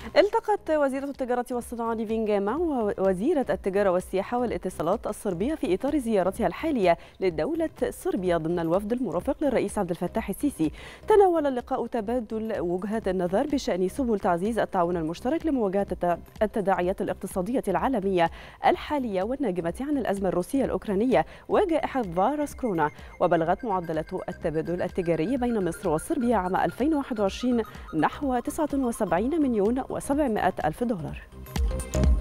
التقت وزيرة التجارة والصناعة نيفين جاما ووزيرة التجارة والسياحة والاتصالات الصربية في إطار زيارتها الحالية لدولة صربيا ضمن الوفد المرافق للرئيس عبد الفتاح السيسي. تناول اللقاء تبادل وجهات النظر بشأن سبل تعزيز التعاون المشترك لمواجهة التداعيات الاقتصادية العالمية الحالية والناجمة عن الأزمة الروسية الأوكرانية وجائحة فيروس كورونا. وبلغت معدلات التبادل التجاري بين مصر وصربيا عام 2021 نحو 79 مليون و700 ألف دولار.